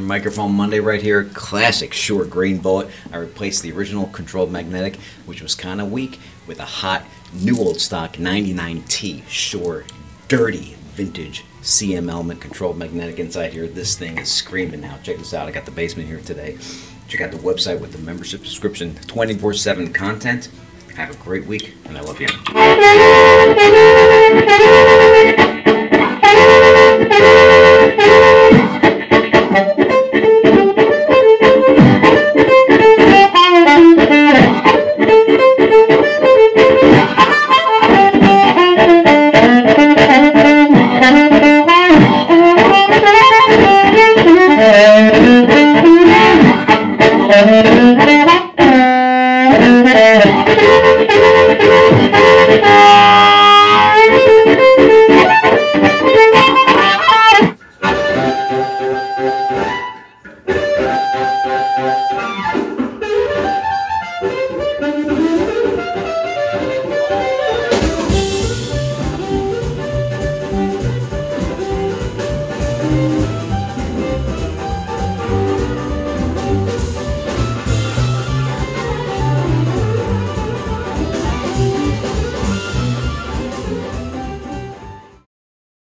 Microphone Monday right here. Classic Shure Green Bullet. I replaced the original controlled magnetic, which was kind of weak, with a hot, new old stock 99T Shure dirty vintage CM element controlled magnetic inside here. This thing is screaming now. Check this out. I got the basement here today. Check out the website with the membership subscription, 24/7 content. Have a great week, and I love you.